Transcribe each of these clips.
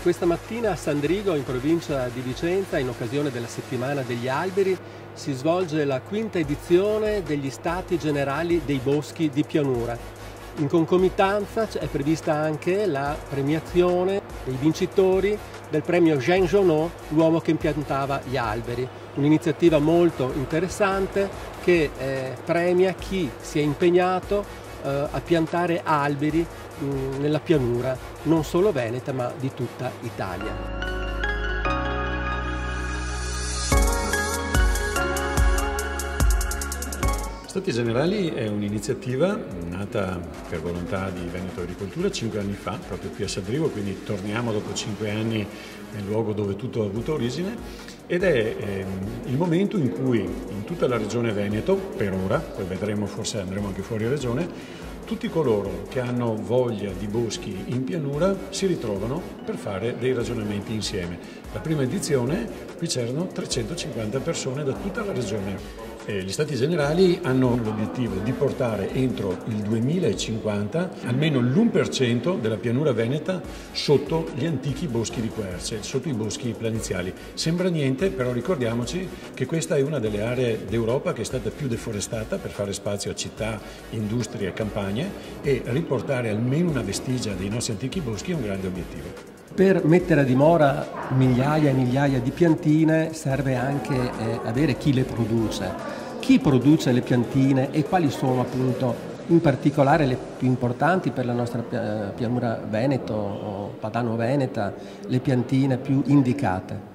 Questa mattina a Sandrigo, in provincia di Vicenza, in occasione della Settimana degli Alberi, si svolge la quinta edizione degli Stati Generali dei Boschi di Pianura. In concomitanza è prevista anche la premiazione dei vincitori del premio Jean Genot, l'uomo che impiantava gli alberi. Un'iniziativa molto interessante che premia chi si è impegnato a piantare alberi nella pianura, non solo veneta ma di tutta Italia. Stati Generali è un'iniziativa nata per volontà di Veneto Agricoltura 5 anni fa, proprio qui a Sandrigo, quindi torniamo dopo 5 anni nel luogo dove tutto ha avuto origine, ed è il momento in cui in tutta la regione Veneto, per ora, poi vedremo, forse andremo anche fuori regione, tutti coloro che hanno voglia di boschi in pianura si ritrovano per fare dei ragionamenti insieme. La prima edizione qui c'erano 350 persone da tutta la regione. Gli Stati Generali hanno l'obiettivo di portare entro il 2050 almeno l'1% della pianura veneta sotto gli antichi boschi di querce, sotto i boschi planiziali. Sembra niente, però ricordiamoci che questa è una delle aree d'Europa che è stata più deforestata per fare spazio a città, industrie e campagne, e riportare almeno una vestigia dei nostri antichi boschi è un grande obiettivo. Per mettere a dimora migliaia e migliaia di piantine serve anche avere chi le produce. Chi produce le piantine e quali sono appunto in particolare le più importanti per la nostra pianura veneto o padano-veneta, le piantine più indicate?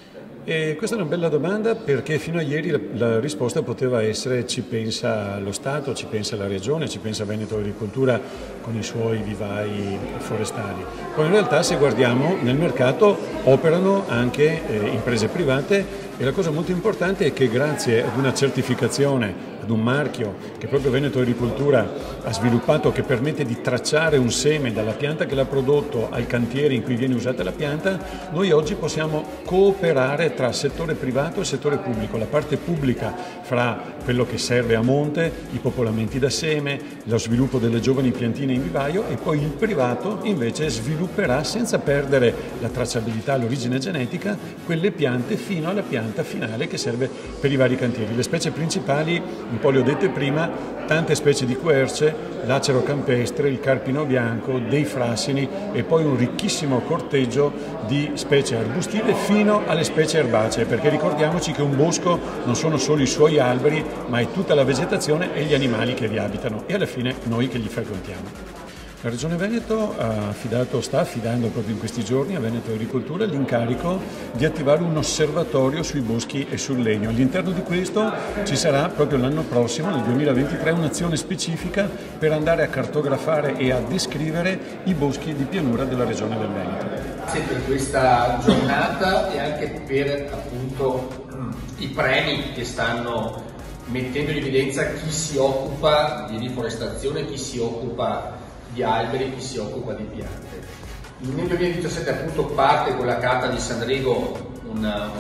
E questa è una bella domanda, perché fino a ieri la risposta poteva essere ci pensa lo Stato, ci pensa la Regione, ci pensa Veneto Agricoltura con i suoi vivai forestali. Poi in realtà, se guardiamo nel mercato, operano anche imprese private, e la cosa molto importante è che grazie ad una certificazione, ad un marchio che proprio Veneto Agricoltura ha sviluppato, che permette di tracciare un seme dalla pianta che l'ha prodotto al cantiere in cui viene usata la pianta, noi oggi possiamo cooperare tra settore privato e settore pubblico. La parte pubblica fra quello che serve a monte, i popolamenti da seme, lo sviluppo delle giovani piantine in vivaio, e poi il privato invece svilupperà, senza perdere la tracciabilità, l'origine genetica, quelle piante fino alla pianta finale che serve per i vari cantieri. Le specie principali, un po' le ho dette prima, tante specie di querce, l'acero campestre, il carpino bianco, dei frassini e poi un ricchissimo corteggio di specie arbustive fino alle specie erbacee, perché ricordiamoci che un bosco non sono solo i suoi alberi, ma è tutta la vegetazione e gli animali che vi abitano, e alla fine noi che li frequentiamo. La Regione Veneto sta affidando proprio in questi giorni a Veneto Agricoltura l'incarico di attivare un osservatorio sui boschi e sul legno. All'interno di questo ci sarà proprio l'anno prossimo, nel 2023, un'azione specifica per andare a cartografare e a descrivere i boschi di pianura della Regione del Veneto. Grazie per questa giornata e anche per appunto i premi che stanno mettendo in evidenza chi si occupa di riforestazione, chi si occupa di alberi, chi si occupa di piante. Nel 2017 appunto parte con la Carta di Sandrigo un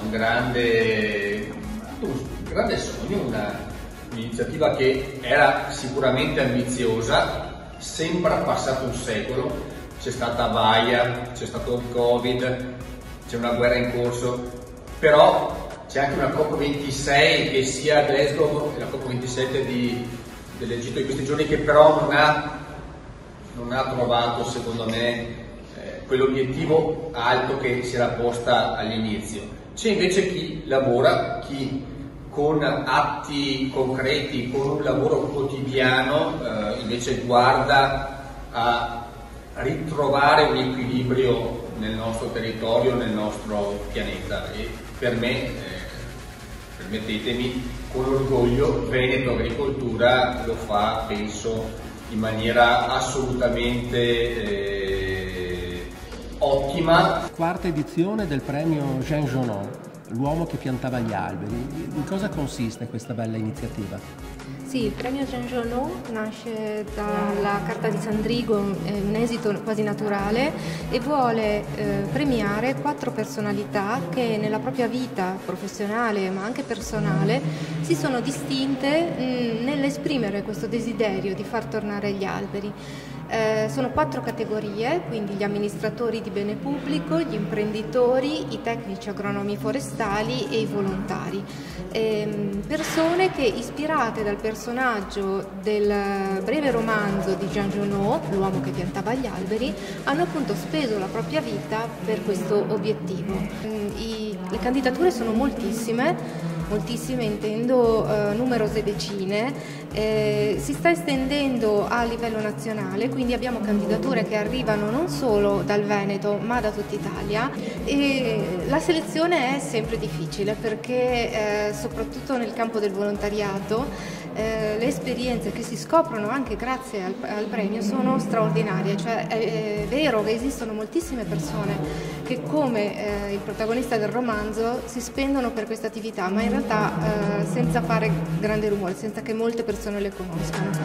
grande sogno, un'iniziativa che era sicuramente ambiziosa, sembra passato un secolo, c'è stata Vaia, c'è stato il Covid, c'è una guerra in corso, però c'è anche una COP26 che sia a Glasgow e la COP27 dell'Egitto di questi giorni, che però non ha trovato, secondo me, quell'obiettivo alto che si era posta all'inizio. C'è invece chi lavora, chi con atti concreti, con un lavoro quotidiano, invece guarda a ritrovare un equilibrio nel nostro territorio, nel nostro pianeta. E per me, permettetemi, con orgoglio, Veneto Agricoltura lo fa, penso, in maniera assolutamente ottima. Quarta edizione del premio Jean Genot, l'uomo che piantava gli alberi. In cosa consiste questa bella iniziativa? Sì, il premio Jean Genot nasce dalla Carta di Sandrigo, è un esito quasi naturale, e vuole premiare 4 personalità che nella propria vita professionale ma anche personale si sono distinte nell'esprimere questo desiderio di far tornare gli alberi. Sono 4 categorie, quindi gli amministratori di bene pubblico, gli imprenditori, i tecnici agronomi forestali e i volontari. Persone che, ispirate dal personaggio del breve romanzo di Jean Genot, L'uomo che piantava gli alberi, hanno appunto speso la propria vita per questo obiettivo. Le candidature sono moltissime intendo numerose decine, si sta estendendo a livello nazionale, quindi abbiamo candidature che arrivano non solo dal Veneto ma da tutta Italia, e la selezione è sempre difficile perché soprattutto nel campo del volontariato le esperienze che si scoprono anche grazie al premio sono straordinarie, cioè è vero che esistono moltissime persone che come il protagonista del romanzo si spendono per questa attività, ma in realtà senza fare grande rumore, senza che molte persone le conoscano.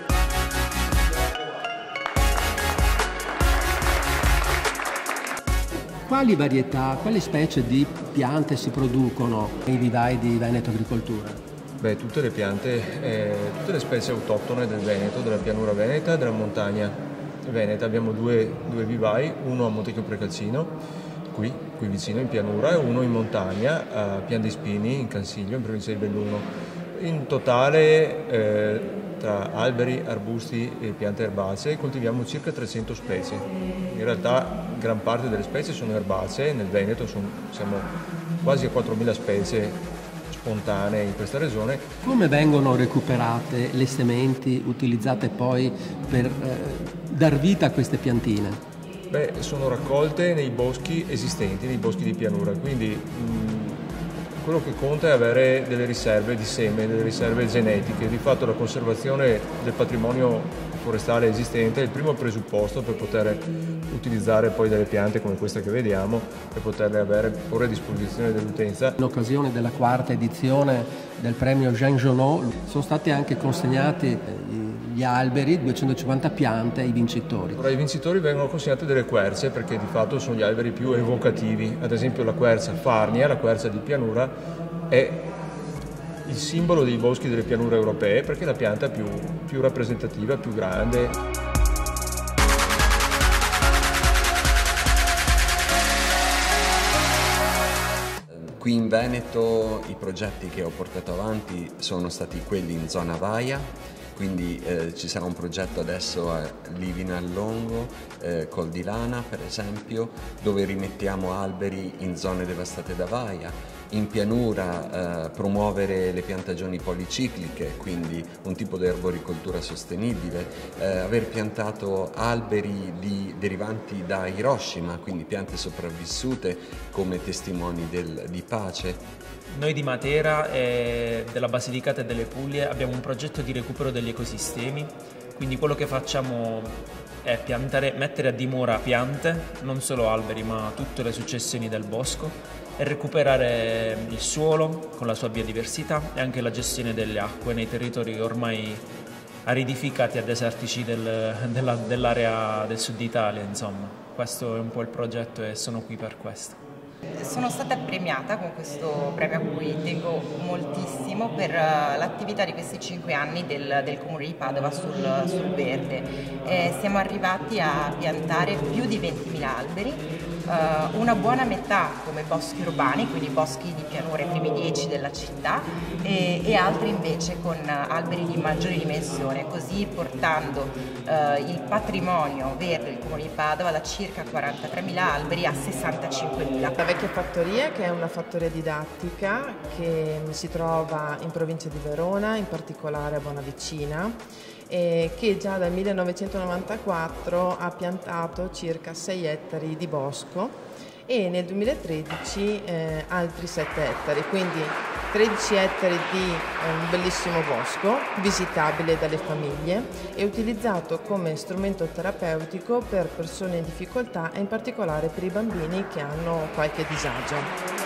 Quali varietà, quali specie di piante si producono nei vivai di Veneto Agricoltura? Beh, tutte le piante, tutte le specie autoctone del Veneto, della pianura veneta e della montagna veneta. Abbiamo due vivai, uno a Montecchio Precazzino, qui vicino in pianura, e uno in montagna a Pian dei Spini in Cansiglio, in provincia di Belluno. In totale tra alberi, arbusti e piante erbacee coltiviamo circa 300 specie. In realtà gran parte delle specie sono erbacee, nel Veneto siamo quasi a 4.000 specie spontanee in questa regione. Come vengono recuperate le sementi utilizzate poi per dar vita a queste piantine? Beh, sono raccolte nei boschi esistenti, nei boschi di pianura, quindi quello che conta è avere delle riserve di seme, delle riserve genetiche. Di fatto la conservazione del patrimonio forestale esistente è il primo presupposto per poter utilizzare poi delle piante come questa che vediamo, per poterle porre a disposizione dell'utenza. In occasione della 4ª edizione del premio Jean Genot sono stati anche consegnati gli alberi, 250 piante ai vincitori. Ora, ai vincitori vengono consegnate delle querce perché di fatto sono gli alberi più evocativi. Ad esempio la quercia farnia, la quercia di pianura, è il simbolo dei boschi delle pianure europee perché è la pianta più rappresentativa, più grande. Qui in Veneto i progetti che ho portato avanti sono stati quelli in zona Vaia, quindi ci sarà un progetto adesso a Livina al Longo, Col di Lana per esempio, dove rimettiamo alberi in zone devastate da Vaia. In pianura promuovere le piantagioni policicliche, quindi un tipo di arboricoltura sostenibile, aver piantato alberi derivanti da Hiroshima, quindi piante sopravvissute come testimoni di pace. Noi di Matera e della Basilicata e delle Puglie abbiamo un progetto di recupero degli ecosistemi, quindi quello che facciamo è mettere a dimora piante, non solo alberi ma tutte le successioni del bosco, e recuperare il suolo con la sua biodiversità e anche la gestione delle acque nei territori ormai aridificati e desertici dell'area del sud Italia, insomma. Questo è un po' il progetto e sono qui per questo. Sono stata premiata con questo premio a cui tengo moltissimo per l'attività di questi 5 anni del Comune di Padova sul verde. Siamo arrivati a piantare più di 20.000 alberi, una buona metà come boschi urbani, quindi boschi di pianura i primi 10 della città, e altri invece con alberi di maggiori dimensione, così portando il patrimonio verde del Comune di Padova da circa 43.000 alberi a 65.000. La vecchia fattoria, che è una fattoria didattica che si trova in provincia di Verona, in particolare a Bonavicina, che già dal 1994 ha piantato circa 6 ettari di bosco e nel 2013 altri 7 ettari, quindi 13 ettari di un bellissimo bosco visitabile dalle famiglie e utilizzato come strumento terapeutico per persone in difficoltà e in particolare per i bambini che hanno qualche disagio.